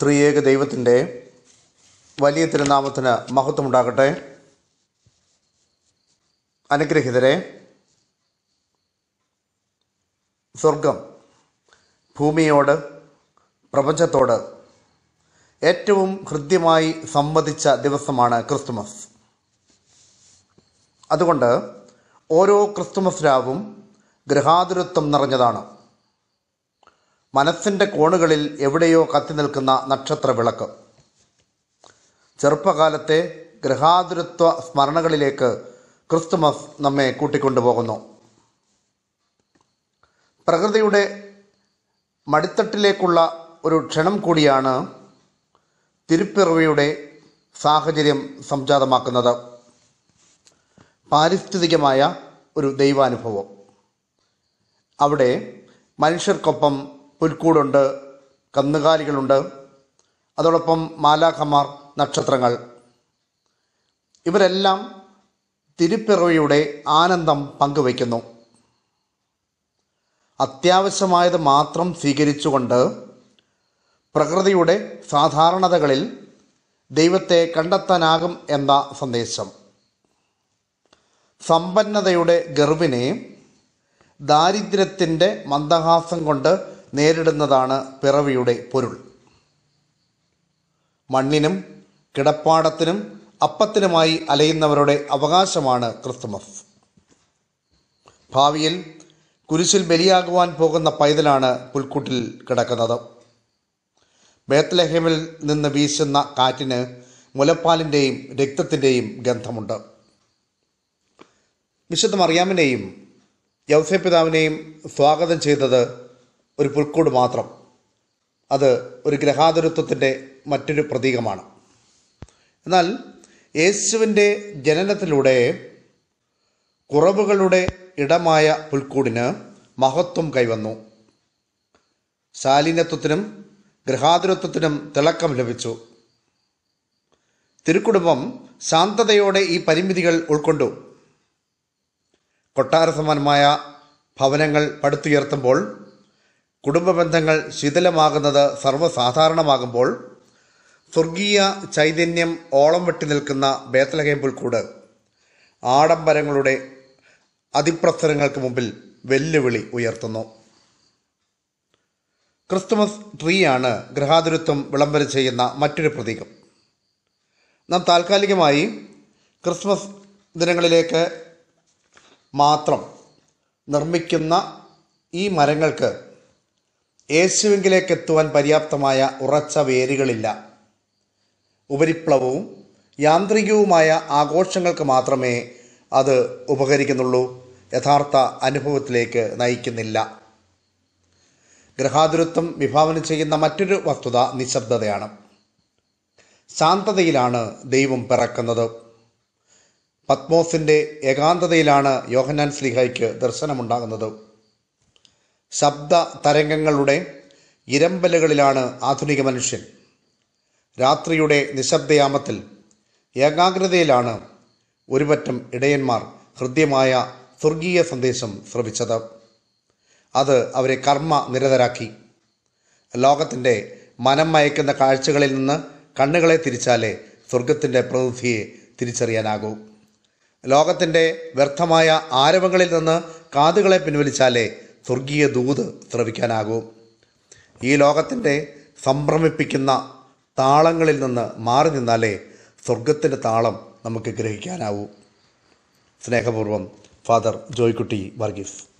ത്രിയേക ദൈവത്തിൻ്റെ വലിയ തിരുനാമത്തിന് മഹത്വമുണ്ടാകട്ടെ. അനുഗ്രഹീതരെ, സ്വർഗം ഭൂമിയോട് പ്രപഞ്ചത്തോട് ഏറ്റവും ഹൃദ്യമായി സംവദിച്ച ദിവസമാണ് ക്രിസ്തുമസ്. അതുകൊണ്ട് ഓരോ ക്രിസ്തുമസ് രാവും ഗൃഹാതുരത്വം നിറഞ്ഞതാണ്. മനസ്സിൻ്റെ കോണുകളിൽ എവിടെയോ കത്തി നിൽക്കുന്ന നക്ഷത്ര വിളക്ക് ചെറുപ്പകാലത്തെ ഗൃഹാതുരത്വ സ്മരണകളിലേക്ക് ക്രിസ്തുമസ് നമ്മെ കൂട്ടിക്കൊണ്ടുപോകുന്നു. പ്രകൃതിയുടെ മടിത്തട്ടിലേക്കുള്ള ഒരു ക്ഷണം കൂടിയാണ് തിരുപ്പിറവിയുടെ സാഹചര്യം സംജാതമാക്കുന്നത്. പാരിസ്ഥിതികമായ ഒരു ദൈവാനുഭവം. അവിടെ മനുഷ്യർക്കൊപ്പം പുൽക്കൂടുണ്ട്, കന്നുകാലികളുണ്ട്, അതോടൊപ്പം മാലാഖമാർ, നക്ഷത്രങ്ങൾ. ഇവരെല്ലാം തിരുപ്പിറവിയുടെ ആനന്ദം പങ്കുവയ്ക്കുന്നു. അത്യാവശ്യമായത് മാത്രം സ്വീകരിച്ചുകൊണ്ട് പ്രകൃതിയുടെ സാധാരണതകളിൽ ദൈവത്തെ കണ്ടെത്താനാകും എന്ന സന്ദേശം. സമ്പന്നതയുടെ ഗർവിനെ ദാരിദ്ര്യത്തിൻ്റെ മന്ദഹാസം കൊണ്ട് നേരിടുന്നതാണ് പിറവിയുടെ പൊരുൾ. മണ്ണിനും കിടപ്പാടത്തിനും അപ്പത്തിനുമായി അലയുന്നവരുടെ അവകാശമാണ് ക്രിസ്തുമസ്. ഭാവിയിൽ കുരിശിൽ ബലിയാകുവാൻ പോകുന്ന പൈതലാണ് പുൽക്കൂട്ടിൽ കിടക്കുന്നത്. ബേത്ലഹേമിൽ നിന്ന് വീശുന്ന കാറ്റിന് മുലപ്പാലിൻ്റെയും രക്തത്തിൻ്റെയും ഗന്ധമുണ്ട്. വിശുദ്ധ മറിയാമിനെയും യൗസേപ്പിതാവിനെയും സ്വാഗതം ചെയ്തത് ഒരു പുൽക്കൂട് മാത്രം. അത് ഒരു ഗൃഹാതുരത്വത്തിൻ്റെ മറ്റൊരു പ്രതീകമാണ്. എന്നാൽ യേശുവിൻ്റെ ജനനത്തിലൂടെ കുറവുകളുടെ ഇടമായ പുൽക്കൂടിന് മഹത്വം കൈവന്നു. ശാലീനത്വത്തിനും ഗൃഹാതുരത്വത്തിനും തിളക്കം ലഭിച്ചു. തിരുക്കുടുംബം ശാന്തതയോടെ ഈ പരിമിതികൾ ഉൾക്കൊണ്ടു. കൊട്ടാര സമാനമായ ഭവനങ്ങൾ പടുത്തുയർത്തുമ്പോൾ, കുടുംബ ബന്ധങ്ങൾ ശിഥിലമാകുന്നത് സർവ്വസാധാരണമാകുമ്പോൾ, സ്വർഗീയ ചൈതന്യം ഓളം വെട്ടി നിൽക്കുന്ന ബേത്ലഹേം പുൽക്കൂട് ആഡംബരങ്ങളുടെ അതിപ്രസരങ്ങൾക്ക് മുമ്പിൽ വെല്ലുവിളി ഉയർത്തുന്നു. ക്രിസ്തുമസ് ട്രീയാണ് ഗൃഹാതുരത്വം വിളംബരം ചെയ്യുന്ന മറ്റൊരു പ്രതീകം. നാം താൽക്കാലികമായി ക്രിസ്മസ് ദിനങ്ങളിലേക്ക് മാത്രം നിർമ്മിക്കുന്ന ഈ മരങ്ങൾക്ക് യേശുവിലേക്ക് എത്തുവാൻ പര്യാപ്തമായ ഉറച്ച വേരുകളില്ല. ഉപരിപ്ലവവും യാന്ത്രികവുമായ ആഘോഷങ്ങൾക്ക് മാത്രമേ അത് ഉപകരിക്കുന്നുള്ളൂ, യഥാർത്ഥ അനുഭവത്തിലേക്ക് നയിക്കുന്നില്ല. ഗൃഹാതുരത്വം വിഭാവനം ചെയ്യുന്ന മറ്റൊരു വസ്തുത നിശബ്ദതയാണ്. ശാന്തതയിലാണ് ദൈവം പിറക്കുന്നത്. പത്മോസിൻ്റെ ഏകാന്തതയിലാണ് യോഹന്നാൻ ശ്ലീഹായ്ക്ക് ദർശനമുണ്ടാകുന്നത്. ശബ്ദ തരംഗങ്ങളുടെ ഇരമ്പലുകളിലാണ് ആധുനിക മനുഷ്യൻ. രാത്രിയുടെ നിശബ്ദയാമത്തിൽ ഏകാഗ്രതയിലാണ് ഒരുപറ്റം ഇടയന്മാർ ഹൃദ്യമായ സ്വർഗീയ സന്ദേശം ശ്രവിച്ചത്. അത് അവരെ കർമ്മ നിരതരാക്കി. ലോകത്തിൻ്റെ മനം മയക്കുന്ന കാഴ്ചകളിൽ നിന്ന് കണ്ണുകളെ തിരിച്ചാലേ സ്വർഗത്തിൻ്റെ പ്രതിനിധിയെ തിരിച്ചറിയാനാകൂ. ലോകത്തിൻ്റെ വ്യർത്ഥമായ ആരവങ്ങളിൽ നിന്ന് കാതുകളെ പിൻവലിച്ചാലേ സ്വർഗീയ ദൂത് ശ്രവിക്കാനാകൂ. ഈ ലോകത്തിൻ്റെ സംഭ്രമിപ്പിക്കുന്ന താളങ്ങളിൽ നിന്ന് മാറി നിന്നാലേ സ്വർഗത്തിൻ്റെ താളം നമുക്ക് ഗ്രഹിക്കാനാവൂ. സ്നേഹപൂർവ്വം, ഫാദർ ജോയ്ക്കുട്ടി വർഗീസ്.